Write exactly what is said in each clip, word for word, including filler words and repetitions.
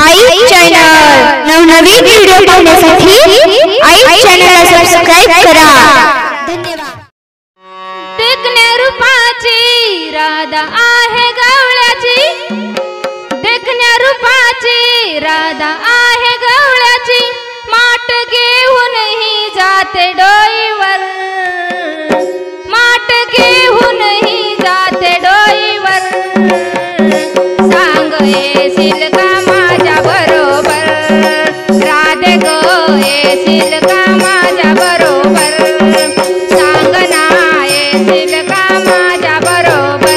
आई channel नवनवीन video पाहण्यासाठी आई चॅनलला सबस्क्राइब करा। धन्यवाद। देखण्या रूपाची राधा आहे गवळ्याची, देखण्या रूपाची राधा आहे गवळ्याची, माठ घेऊनही जाते डोईवर, माठ घेऊनही जाते डोईवर, सांग येशील का माझ्या बरोबर, राधे गो येशील का माझ्या बरोबर, सांग ना येशील का माझ्या बरोबर।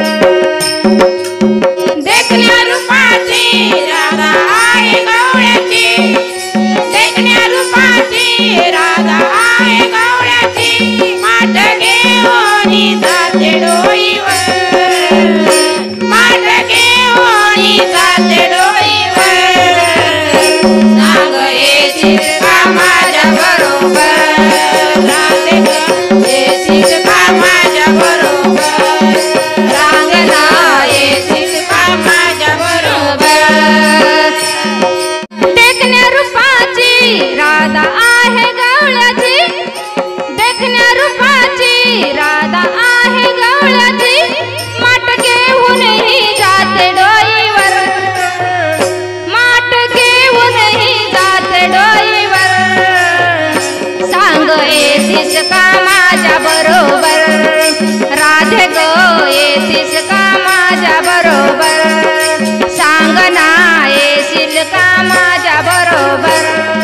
देखण्या रूपाची राधा आहे गवळ्याची, देखण्या रूपाची राधा आहे गवळ्याची, माठ घेऊन जाते डोईवर, माठ घेऊन जाते डोईवर, सांग येशील का माझ्या बरोबर, राधे गं येशील का माझ्या बरोबर, रांगणा येशील का माझ्या बरोबर। देखण्या रूपाची राधा आहे गवळ्याची, देखण्या रूपाची राधा आहे गवळ्याची, माठ घेऊनही जाते डोईवर, माठ घेऊनही जाते डोईवर, सांग येतीस का माझ्या बरोबर, राधे गो येतीस का माझ्या बरोबर, सांग ना येशील का माझ्या बरोबर।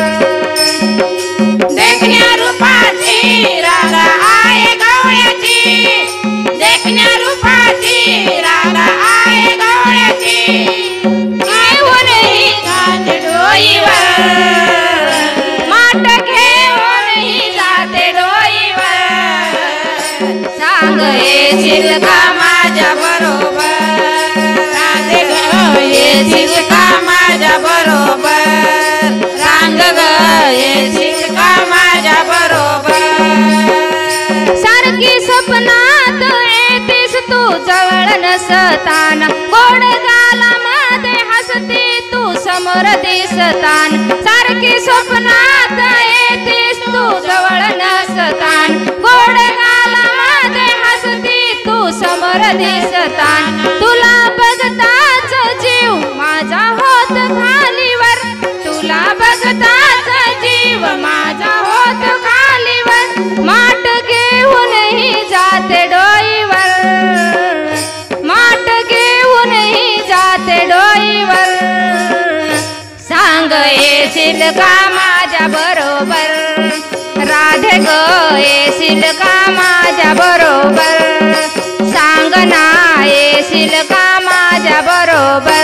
देखण्या रूपाची राधा आहे गवळ्याची, देखण्या रूपाची राधा आहे गवळ्याची, घेऊनही जाते डोईवर, माठ घेऊनही जाते डोईवर, सांग येशील का माझ्या बरोबर, राधे गं येशील का माझ्या बरोबर, रांग गं येशील का माझ्या बरोबर। सारखी स्वप्नात येतीस तू जवळ नसताना, गोड गालामध्ये हसती तू समोर दिसतान, सारखी स्वप्नात येतीस तू जवळ नसतान, गोड गालामध्ये हसती तू समोर दिसतान, तुला बघताच जीव माझा होत खालीवर, तुला बघताच जीव माझा होत खालीवर, माठ घेऊनही जाते डोईवर, माठ घेऊनही जाते डोईवर, सांग येशील का माझ्या बरोबर, राधे गो येशील का माझ्या बरोबर, सांग ना येशील का माझ्या बरोबर।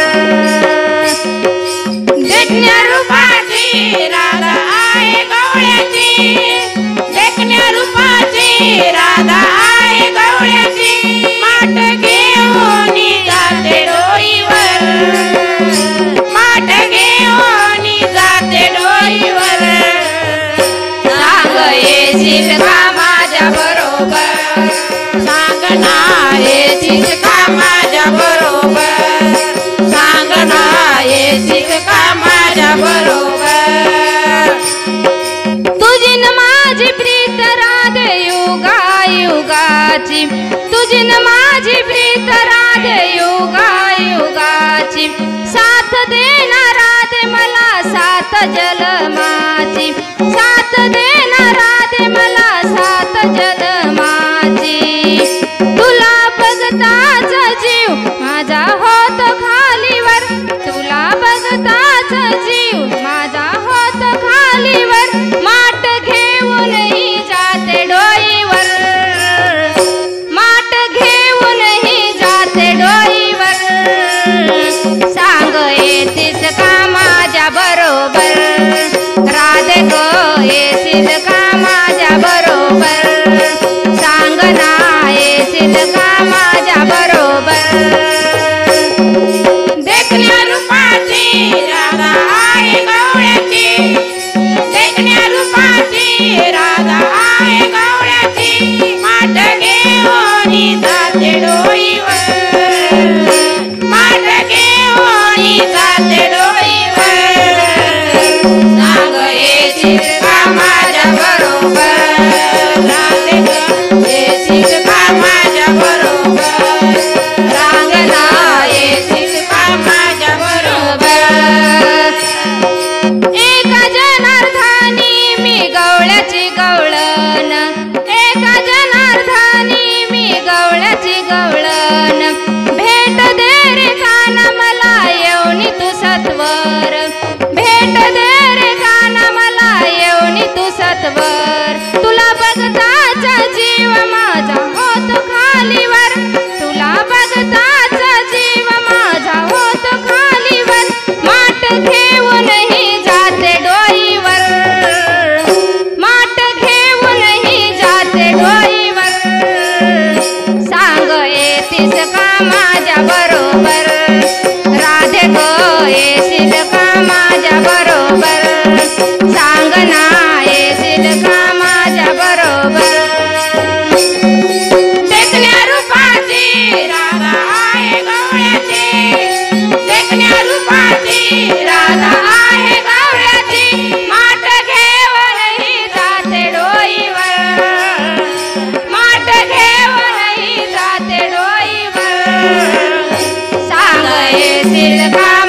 देखण्या रूपाची राधा आहे गवळ्याची, देखण्या रूपाची राधा आहे गवळ्याची, माठ घेऊन जाते डोईवर, माठ घेऊन जाते डोईवर, सांग येशील का माझ्या बरोबर, सांग ना येशील का माझ्या बरोबर, सांग ना येशील का माझ्या बरोबर। तुझी न माझी प्रीत राधे युगा युगाची, तुझी न माझी प्रीत राधे युगा युगाची, साथ देणार राधे मला सात जलमाची, साथ देणार राधे मला सात जलमाची, तुला बघताच जीव माझा होत खालीवर, तुला बघताच जीव माझा होत खालीवर, माठ घेऊनही जाते डोईवर, माठ घेऊनही जाते डोईवर, सांग येतीस का माझ्या बरोबर, राधे गो येशील का येशील का माझ्या बरोबर सांग ना येशील का माझ्या बरोबर देखण्या रूपाची राधा आहे गवळ्याची देखण्या रूपाची राधा आहे गवळ्याची माठ घेऊनही जाते डोईवर माठ घेऊनही जाते डोईवर सांग येशील का